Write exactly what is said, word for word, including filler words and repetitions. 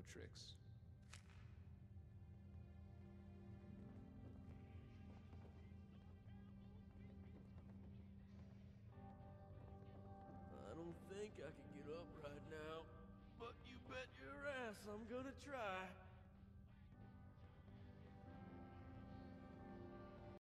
tricks. I don't think I can get up right now, but you bet your ass I'm gonna try.